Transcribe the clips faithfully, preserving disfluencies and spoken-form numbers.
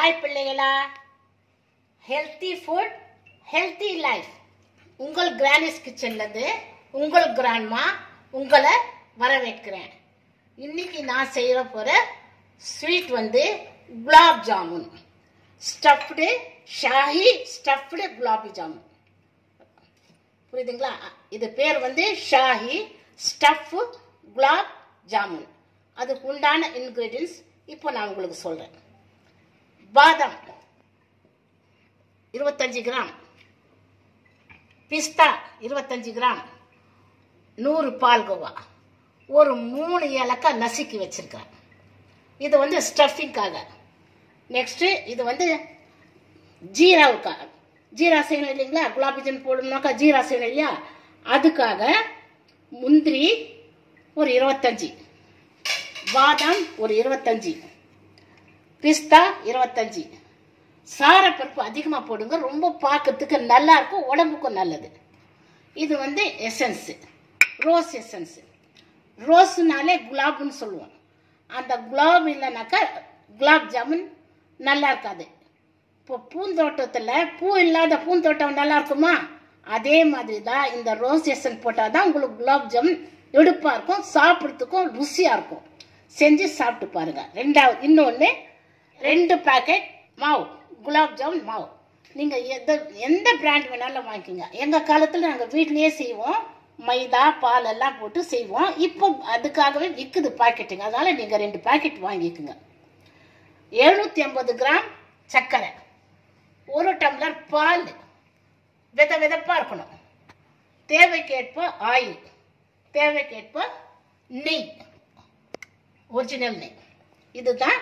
Hi பிள்ளைகளா, healthy food healthy life. உங்கள் grannies கிச்சன்லேருந்து உங்கள் கிராண்ட்மா உங்களை வரவேற்கிறேன். இன்னைக்கு நான் செய்ய போகிற ஸ்வீட் வந்து குலாப் ஜாமுன், ஸ்டஃப்டு ஷாஹி ஸ்டஃப்டு குலாப் ஜாமுன். புரியுதுங்களா? இது பேர் வந்து ஷாஹி ஸ்டஃப் குலாப் ஜாமுன். அதுக்கு உண்டான இன்க்ரீடியன்ஸ் இப்போ நான் உங்களுக்கு சொல்கிறேன். பாதாம் இருபத்தஞ்சி கிராம், பிஸ்தா இருபத்தஞ்சி கிராம், நூறு பால்கோவா, ஒரு மூணு ஏலக்காய் நசுக்கி வச்சிருக்கேன். இது வந்து ஸ்டஃபிங்காக. நெக்ஸ்ட்டு இது வந்து ஜீராவுக்காக. ஜீரா செய்யணும் இல்லைங்களா? குலாப் ஜாமுன் போடணும்னாக்கா ஜீரா செய்யணும் இல்லையா? அதுக்காக முந்திரி ஒரு இருபத்தஞ்சி, பாதாம் ஒரு இருபத்தஞ்சி, பிஸ்தா இருபத்தஞ்சி. சாரப்பருப்பு அதிகமாக போடுங்க, ரொம்ப பார்க்கறதுக்கு நல்லா இருக்கும், உடம்புக்கும் நல்லது. இது வந்து எசன்ஸு, ரோஸ் எசன்ஸு. ரோஸுனாலே குலாப்னு சொல்லுவோம். அந்த குலாப் இல்லைனாக்கா குலாப் ஜாமுன் நல்லா இருக்காது. இப்போ பூந்தோட்டத்தில் பூ இல்லாத பூந்தோட்டம் நல்லா இருக்குமா? அதே மாதிரி தான் இந்த ரோஸ் எசன்ஸ் போட்டால் தான் உங்களுக்கு குலாப் ஜாமுன் எடுப்பாக இருக்கும், சாப்பிட்றதுக்கும் ருசியாக இருக்கும். செஞ்சு சாப்பிட்டு பாருங்கள். ரெண்டாவது இன்னொன்று, ரெண்டு பேக்கெட் மாவு, குலாப் ஜாமுன் மாவு. நீங்கள் எந்த எந்த பிராண்ட் வேணாலும் வாங்கிக்கோங்க. எங்கள் காலத்தில் நாங்கள் வீட்லேயே செய்வோம், மைதா பால் எல்லாம் போட்டு செய்வோம். இப்போ அதுக்காகவே விற்குது பாக்கெட்டுங்க, அதனால் நீங்கள் ரெண்டு பேக்கெட் வாங்கிக்கோங்க. எழுநூற்றி ஐம்பது கிராம் சர்க்கரை, ஒரு டம்ளர் பால், வித விதப்பாக இருக்கணும். தேவைக்கேற்ப ஆயில், தேவைக்கேற்ப நெய், ஒரிஜினல் நெய். இதுதான்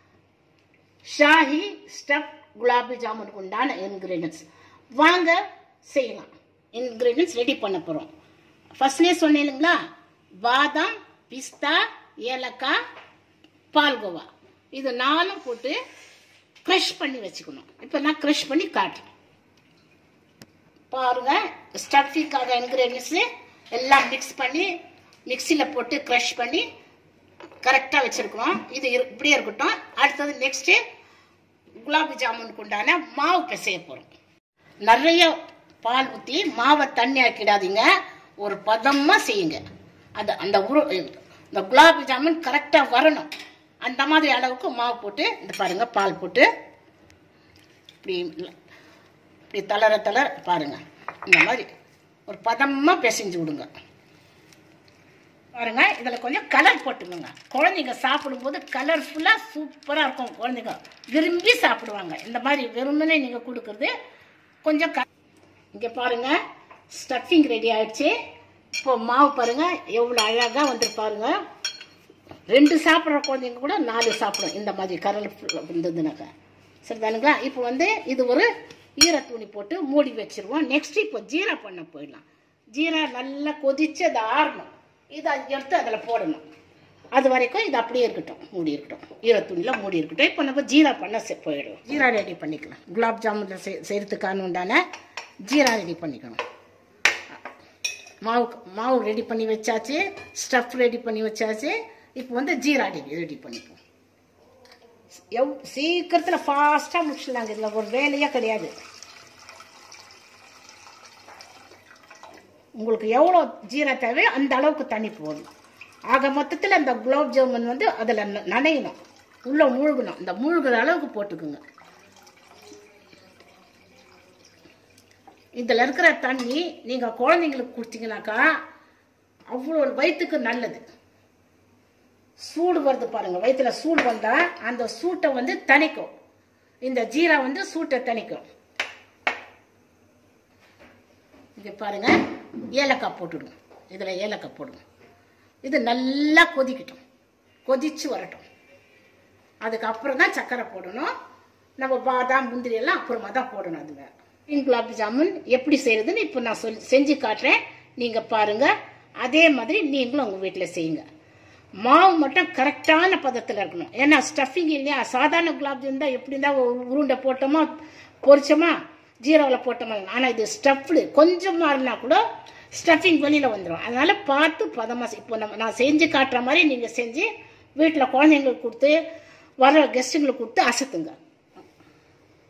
ஷாஹி ஸ்டஃப் குலாப் ஜாமுனுக்கு உண்டான இன்க்ரீடியன்ஸ். வாங்க செய்யலாம். இன்க்ரீடியன்ஸ் ரெடி பண்ண போகிறோம். ஃபர்ஸ்ட்லேயே சொன்னேன் இல்லைங்களா? பாதாம், பிஸ்தா, ஏலக்காய், பால்கோவா, இது நாலும் போட்டு க்ரஷ் பண்ணி வச்சுக்கணும். இப்போ நான் க்ரஷ் பண்ணி காட்டுறேன் பாருங்க. ஸ்டஃபிங்காக இன்க்ரீடியன்ஸு எல்லாம் மிக்ஸ் பண்ணி மிக்சியில் போட்டு க்ரஷ் பண்ணி கரெக்டாக வச்சுருக்கணும். இது இப்படியே இருக்கட்டும். அடுத்தது நெக்ஸ்ட்டு குலாப் ஜாமுனுக்கு உண்டான மாவு பிசைய போகிறோம். நிறைய பால் ஊற்றி மாவை தண்ணி ஆக்கிடாதீங்க, ஒரு பதமாக செய்யுங்க. அது அந்த உரு இந்த குலாப் ஜாமுன் கரெக்டாக வரணும். அந்த மாதிரி அளவுக்கு மாவு போட்டு, இந்த பாருங்கள், பால் போட்டு இப்படி இப்படி தளர தளர பாருங்கள், இந்த மாதிரி ஒரு பதமாக பிசைஞ்சு விடுங்க. பாருங்க, இதில் கொஞ்சம் கலர் போட்டுக்கோங்க. குழந்தைங்க சாப்பிடும்போது கலர்ஃபுல்லாக சூப்பராக இருக்கும். குழந்தைங்க விரும்பி சாப்பிடுவாங்க. இந்த மாதிரி வெறுமனே நீங்கள் கொடுக்குறது கொஞ்சம் க இங்கே பாருங்கள், ஸ்டஃபிங் ரெடி ஆகிடுச்சு. இப்போ மாவு பாருங்கள் எவ்வளோ அழகாக வந்து பாருங்க. ரெண்டு சாப்பிட்ற குழந்தைங்க கூட நாலு சாப்பிடும் இந்த மாதிரி கலர்ஃபுல் இருந்ததுனாக்கா. சரி தானுங்களா? இப்போ வந்து இது ஒரு ஈர துணி போட்டு மூடி வச்சுருவோம். நெக்ஸ்ட் இப்போ ஜீரா பண்ண போயிடலாம். ஜீரா நல்லா கொதிச்சு அதை ஆறணும். இதை எடுத்து அதில் போடணும். அது வரைக்கும் இது அப்படியே இருக்கட்டும், மூடி இருக்கட்டும், ஈர துணியில் மூடி இருக்கட்டும். இப்போ நம்ம ஜீரா பண்ண போயிடுவோம். ஜீரா ரெடி பண்ணிக்கலாம். குலாப் ஜாமுனில் செய் செய்கிறதுக்கான உண்டான ஜீரா ரெடி பண்ணிக்கணும். மாவு மாவு ரெடி பண்ணி வச்சாச்சு, ஸ்டஃப் ரெடி பண்ணி வச்சாச்சு. இப்போ வந்து ஜீரா ரெடி ரெடி பண்ணிப்போம். எவ் சீக்கிரத்தில் ஃபாஸ்ட்டாக முடிச்சிடலாங்க. இதில் ஒரு வேலையே கிடையாது. உங்களுக்கு எவ்வளோ ஜீரா தேவையோ அந்த அளவுக்கு தண்ணி போடணும். ஆக மொத்தத்தில் அந்த குலாப் ஜாமுன் வந்து அதில் நனையணும், உள்ளே மூழ்கணும். இந்த மூழ்கிற அளவுக்கு போட்டுக்குங்க. இதில் இருக்கிற தண்ணி நீங்கள் குழந்தைங்களுக்கு கொடுத்தீங்கன்னாக்கா அவ்வளோ வயிற்றுக்கு நல்லது. சூடு வருது பாருங்கள், வயிற்றுல சூடு வந்தால் அந்த சூட்டை வந்து தணிக்கும். இந்த ஜீரா வந்து சூட்டை தணிக்கும். இங்கே பாருங்க, ஏலக்காய் போட்டுடுங்க. இதில் ஏலக்காய் போடுங்க. இது நல்லா கொதிக்கட்டும், கொதிச்சு வரட்டும். அதுக்கப்புறம் தான் சர்க்கரை போடணும். நம்ம பாதாம் முந்திரி எல்லாம் அப்புறமா தான் போடணும். அது வேறு. குலாப் ஜாமுன் எப்படி செய்யறதுன்னு இப்போ நான் சொல் செஞ்சு காட்டுறேன். நீங்கள் பாருங்கள், அதே மாதிரி நீங்களும் உங்கள் வீட்டில் செய்யுங்க. மாவு மட்டும் கரெக்டான பதத்தில் இருக்கணும். ஏன்னா ஸ்டஃபிங் இல்லையா? சாதாரண குலாப் ஜாமுன் தான் எப்படி இருந்தால் உருண்டை போட்டோமா பொரிச்சோமா ஜீராவில் போட்டோமா. ஆனால் இது ஸ்டஃப்டு கொஞ்சம் மாறினா கூட ஸ்டஃபிங் வெளியில் வந்துடும். அதனால் பார்த்து பதமாக இப்போ நம்ம நான் செஞ்சு காட்டுற மாதிரி நீங்கள் செஞ்சு வீட்டில் குழந்தைங்களுக்கு கொடுத்து வர கெஸ்ட்டுங்களுக்கு கொடுத்து அசத்துங்க.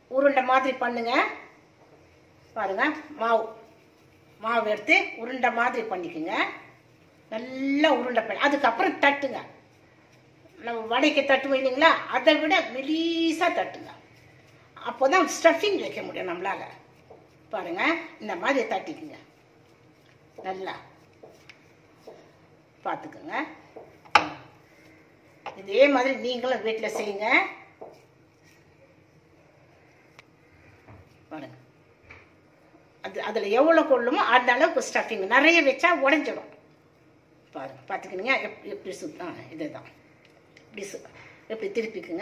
உருண்டை மாதிரி பண்ணுங்க. பாருங்க, மாவு மாவு எடுத்து உருண்டை மாதிரி பண்ணிக்கோங்க. நல்லா உருண்டை பண்ணி அதுக்கப்புறம் தட்டுங்க. நம்ம வடைக்கு தட்டுவோம் இல்லைங்களா, அதை விட மெலிசாக தட்டுங்க. அப்போ தான் ஸ்டஃபிங் வைக்க முடியும் நம்மளால. பாருங்க, இந்த மாதிரி தட்டிக்குங்க. நல்லா பார்த்துக்குங்க. இதே மாதிரி நீங்களும் வீட்டில் செய்யுங்க. பாருங்க, அது அதில் எவ்வளோ கொள்ளுமோ அந்த அளவுக்கு ஸ்டஃபிங் நிறைய வச்சா உடஞ்சிடும். பாருங்க, பார்த்துக்கினீங்க எப்படி எப்படி சுத் ஆ இதுதான் இப்படி சு எப்படி திருப்பிக்குங்க.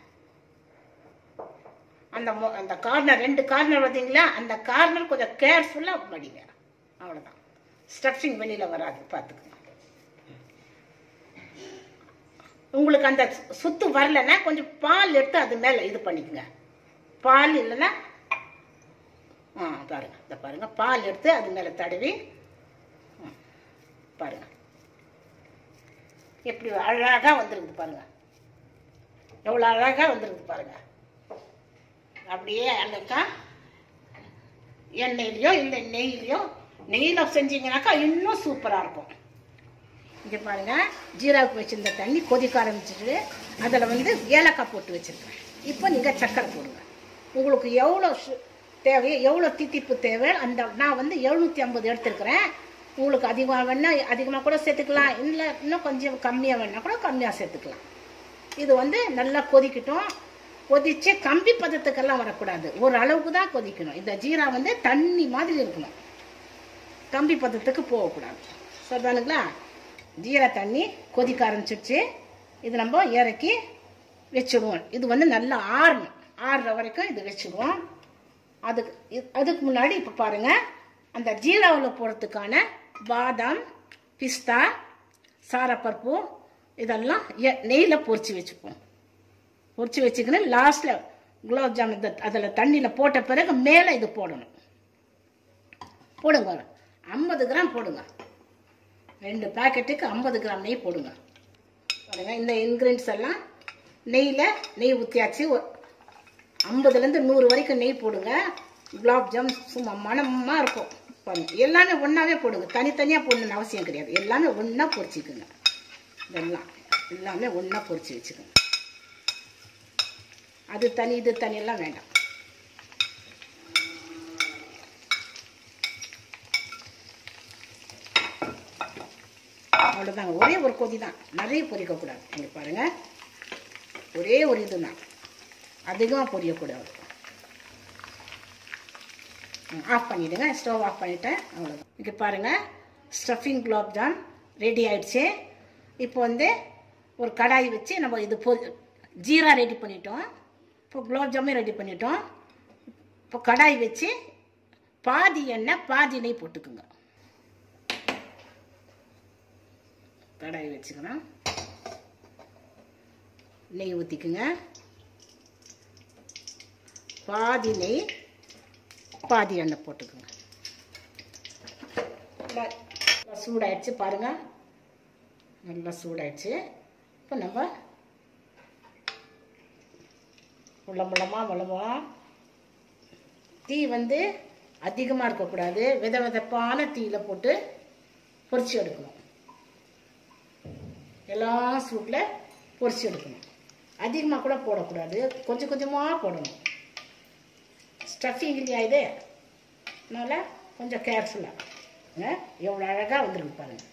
அந்த அந்த கார்னர் ரெண்டு கார்னர் பார்த்தீங்களா, அந்த கார்னர் கொஞ்சம் கேர்ஃபுல்லாக மடிங்க. அவ்வளோதான், ஸ்டஃபிங் வெளியில் வராது. பார்த்துக்குங்க. உங்களுக்கு அந்த சுத்து வரலன்னா கொஞ்சம் பால் எடுத்து அது மேலே இது பண்ணிக்கோங்க. பால் இல்லைன்னா ஆ பாருங்க, இதை பாருங்க, பால் எடுத்து அது மேலே தடவி பாருங்க எப்படி அழகாக வந்துருக்குது. பாருங்க எவ்வளோ அழகாக வந்துருக்குது. பாருங்க, அப்படியே அழகா எண்ணெயிலையோ இல்லை நெய்லையோ நெய்யில் செஞ்சீங்கன்னாக்கா இன்னும் சூப்பராக இருக்கும். இங்கே பாருங்க, ஜீராவுக்கு வச்சிருந்த தண்ணி கொதிக்க ஆரம்பிச்சிட்டு அதில் வந்து ஏலக்காய் போட்டு வச்சிருக்கேன். இப்போ நீங்கள் சக்கரை போடுங்க. உங்களுக்கு எவ்வளோ தேவையோ எவ்வளோ தித்திப்பு தேவை அந்த நான் வந்து எழுநூற்றி ஐம்பது எடுத்துருக்கிறேன். உங்களுக்கு அதிகமாக வேணா அதிகமாக கூட சேர்த்துக்கலாம், இல்லை இன்னும் கொஞ்சம் கம்மியாக வேணா கூட கம்மியாக சேர்த்துக்கலாம். இது வந்து நல்லா கொதிக்கட்டும். கொதிச்சு கம்பி பதத்துக்கெல்லாம் வரக்கூடாது, ஒரு அளவுக்கு தான் கொதிக்கணும். இந்த ஜீரா வந்து தண்ணி மாதிரி இருக்கணும், கம்பி பதத்துக்கு போகக்கூடாது. சரிதானுங்களா? ஜீரா தண்ணி கொதிக்க ஆரம்பிச்சிடுச்சு. இது நம்ம இறக்கி வச்சுடுவோம். இது வந்து நல்லா ஆறணும். ஆறுற வரைக்கும் இது வச்சுடுவோம். அதுக்கு அதுக்கு முன்னாடி இப்போ பாருங்க, அந்த ஜீராவில் போடுறதுக்கான பாதாம், பிஸ்தா, சாரப்பருப்பு இதெல்லாம் நெய்யில் பொரிச்சு வச்சுப்போம். பொரிச்சு வச்சுக்கணும். லாஸ்ட்டில் குலாப் ஜாமுன் இந்த அதில் தண்ணியில் போட்ட பிறகு மேலே இது போடணும். போடுங்க, ஐம்பது கிராம் போடுங்க. ரெண்டு பேக்கெட்டுக்கு ஐம்பது கிராம் நெய் போடுங்க. பாருங்க, இந்த இன்க்ரீடியன்ஸ் எல்லாம் நெய்யில் நெய் ஊற்றியாச்சு. ஐம்பதுலேருந்து நூறு வரைக்கும் நெய் போடுங்க. குலாப் ஜாம் சும்மா மனமாக இருக்கும். பாருங்க, எல்லாமே ஒன்றாவே போடுங்க, தனித்தனியாக போடணுன்னு அவசியம் கிடையாது. எல்லாமே ஒன்றா பொரிச்சிக்குங்க. இதெல்லாம் எல்லாமே ஒன்றா பொரிச்சு வச்சுக்கோங்க. அது தனி இது தனியெல்லாம் வேண்டாம். அவ்வளோதாங்க, ஒரே ஒரு கொதி தான், நிறைய பொரிக்கக்கூடாது. இங்கே பாருங்கள், ஒரே ஒரு இது தான், அதிகமாக பொரியக்கூடாது. ஆஃப் பண்ணிவிடுங்க, ஸ்டவ் ஆஃப் பண்ணிவிட்டேன். அவ்வளோதான். இங்கே பாருங்கள், ஸ்டஃபிங் குலாப் ஜாம் ரெடி ஆயிடுச்சு. இப்போ வந்து ஒரு கடாய் வச்சு நம்ம இது பொ ஜீரா ரெடி பண்ணிட்டோம். இப்போ குலாப் ஜாமும் ரெடி பண்ணிட்டோம். இப்போ கடாய் வச்சு பாதி எண்ணெய் பாதி நெய் போட்டுக்குங்க. கடாய் வச்சுக்கணும், நெய் ஊற்றிக்குங்க. பாதி நெய் பாதி எண்ணெய் போட்டுக்குங்க. சூடாயிடுச்சு பாருங்க, நல்லா சூடாயிடுச்சு. இப்போ நம்ம முள்ள முள்ளமா முள்ளமா தீ வந்து அதிகமாக இருக்கக்கூடாது, வித விதப்பான தீயில் போட்டு பொரிச்சு எடுக்கணும். எல்லா சூட்டில் பொரிச்சு எடுக்கணும். அதிகமாக கூட போடக்கூடாது, கொஞ்சம் கொஞ்சமாக போடணும். ஸ்டஃபிங் இல்லையா இது, அதனால் கொஞ்சம் கேர்ஃபுல்லாக. எவ்வளோ அழகாக வந்துருக்கு பாருங்கள்.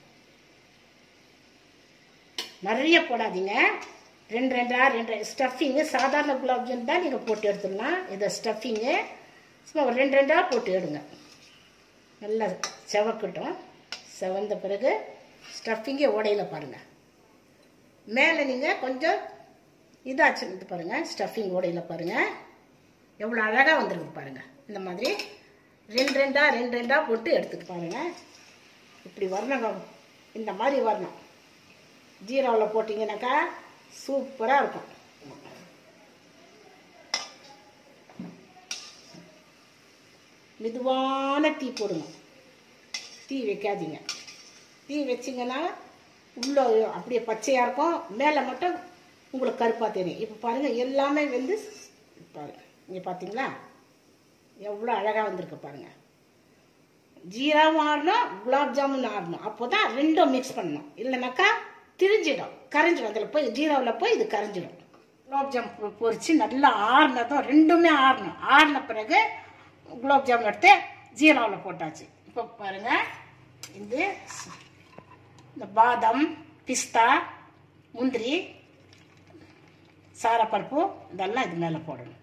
நிறைய போடாதீங்க, ரெண்டு ரெண்டா ரெண்டு ஸ்டஃபிங்கு. சாதாரண குலாப் ஜாமுன் தான் நீங்கள் போட்டு எடுத்துடலாம். இதை ஸ்டஃபிங்கு சும்மா ஒரு ரெண்டு ரெண்டாக போட்டு எடுங்க. நல்லா செவக்கட்டும். செவந்த பிறகு ஸ்டஃபிங்கே உடையில பாருங்கள். மேலே நீங்கள் கொஞ்சம் இதாச்சு இது பாருங்கள், ஸ்டஃபிங் உடையில பாருங்கள் எவ்வளோ அழகாக வந்துருக்கு பாருங்கள். இந்த மாதிரி ரெண்டு ரெண்டா ரெண்டு ரெண்டா போட்டு எடுத்துட்டு பாருங்கள். இப்படி வரணும், இந்த மாதிரி வரணும். ஜீராவில் போட்டிங்கனாக்கா சூப்பராக இருக்கும். மெதுவான தீ போடுங்க, தீ வைக்காதீங்க. தீ வச்சிங்கன்னா உள்ள அப்படியே பச்சையாக இருக்கும், மேலே மட்டும் உங்களுக்கு கருப்பாக தெரியும். இப்போ பாருங்கள், எல்லாமே வந்து பாருங்கள் இங்கே பார்த்தீங்களா எவ்வளோ அழகாக வந்திருக்கு பாருங்கள். ஜீராவும் ஆடணும், குலாப் ஜாமுன் ஆடணும். அப்போ தான் ரெண்டும் மிக்ஸ் பண்ணணும். இல்லைனாக்கா திரிஞ்சிடும், கரைஞ்சிடும். அதில் போய் ஜீராவில் போய் இது கரைஞ்சிடும். குலாப் ஜாமுன் பொரிச்சு நல்லா ஆடினதும் ரெண்டுமே ஆடணும். ஆடின பிறகு குலாப் ஜாமுன் எடுத்து ஜீராவில் போட்டாச்சு. இப்போ பாருங்கள், இது இந்த பாதாம், பிஸ்தா, முந்திரி, சாரப்பருப்பு இதெல்லாம் இது மேலே போடணும்.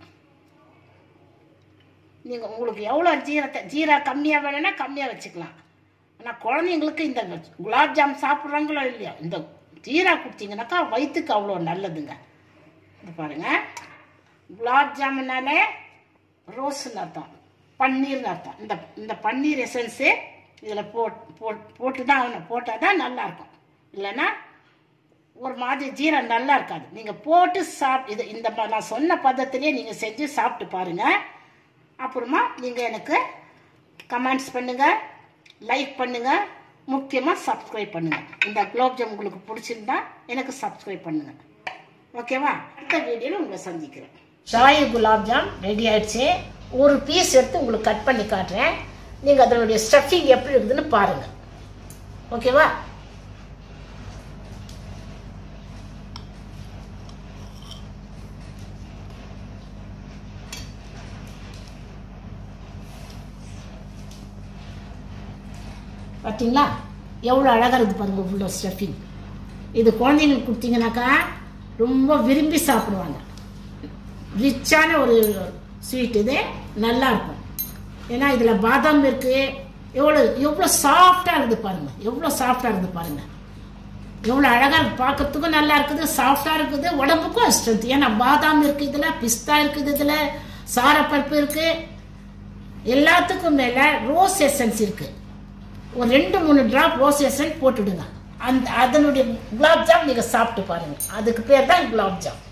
நீங்கள் உங்களுக்கு எவ்வளோ ஜீரத்தை ஜீரா கம்மியாக வேணும்னா கம்மியாக வச்சுக்கலாம். ஆனால் குழந்தைங்களுக்கு இந்த குலாப் ஜாம் சாப்பிட்றாங்களோ இல்லையா, இந்த ஜீரா கொடுத்தீங்கன்னாக்கா வயிற்றுக்கு அவ்வளோ நல்லதுங்க. இது பாருங்கள், குலாப் ஜாமுன்னாலே ரோஸ்ன்னு அர்த்தம், பன்னீர்னு அர்த்தம். இந்த இந்த பன்னீர் எசன்ஸு இதில் போட் போட் போட்டு தான் ஆகணும். போட்டால் தான் நல்லாயிருக்கும். இல்லைன்னா ஒரு மாதிரி ஜீரா நல்லா இருக்காது. நீங்கள் போட்டு சாப்பிட்டு இது இந்த நான் சொன்ன பதத்திலே நீங்கள் செஞ்சு சாப்பிட்டு பாருங்கள். அப்புறமா நீங்கள் எனக்கு கமெண்ட்ஸ் பண்ணுங்கள், லைக் பண்ணுங்கள், முக்கியமாக சப்ஸ்கிரைப் பண்ணுங்கள். இந்த குலாப் ஜாம் உங்களுக்கு பிடிச்சிருந்தா எனக்கு சப்ஸ்கிரைப் பண்ணுங்கள். ஓகேவா? அடுத்த வீடியோவில் உங்களை சந்திக்கிறேன். ஷாயி குலாப் ஜாம் ரெடி ஆயிடுச்சு. ஒரு பீஸ் எடுத்து உங்களுக்கு கட் பண்ணி காட்டுறேன். நீங்கள் அதனுடைய ஸ்டஃபிங் எப்படி இருக்குதுன்னு பாருங்கள். ஓகேவா? பார்த்தீங்களா எவ்வளோ அழகாக இருக்குது பாருங்கள். ஃபுல்லோ ஸ்டஃபிங். இது குழந்தைங்களுக்கு கொடுத்தீங்கன்னாக்கா ரொம்ப விரும்பி சாப்பிடுவாங்க. ரிச்சான ஒரு ஸ்வீட், இது நல்லா இருக்கும். ஏன்னா இதில் பாதாம் இருக்குது. எவ்வளோ எவ்வளோ சாஃப்டாக இருக்குது பாருங்கள், எவ்வளோ சாஃப்டாக இருக்குது பாருங்கள். எவ்வளோ அழகாக இருக்குது, பார்க்கறதுக்கும் நல்லா இருக்குது, சாஃப்டாக இருக்குது, உடம்புக்கும் ஸ்ட்ரென்த். ஏன்னா பாதாம் இருக்குது இதில், பிஸ்தா இருக்குது இதில், சாரப்பருப்பு இருக்குது. எல்லாத்துக்கும் மேலே ரோஸ் எசன்ஸ் இருக்குது. ஒரு ரெண்டு மூணு ட்ராப் ரோஸ் எசன்ஸ் போட்டுடுங்க. அந்த அதனுடைய குலாப் ஜாம் நீங்கள் சாப்பிட்டு பாருங்கள். அதுக்கு பேர் தான் குலாப் ஜாம்.